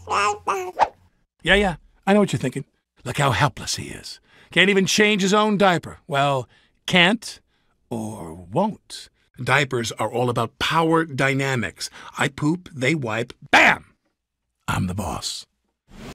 Yeah, I know what you're thinking. Look how helpless he is. Can't even change his own diaper. Well, can't or won't. Diapers are all about power dynamics. I poop, they wipe, bam! I'm the boss.